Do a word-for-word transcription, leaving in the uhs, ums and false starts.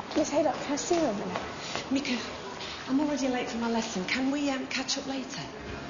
Miss Haydock, can I see you a minute? Mika, I'm already late for my lesson. Can we um, catch up later?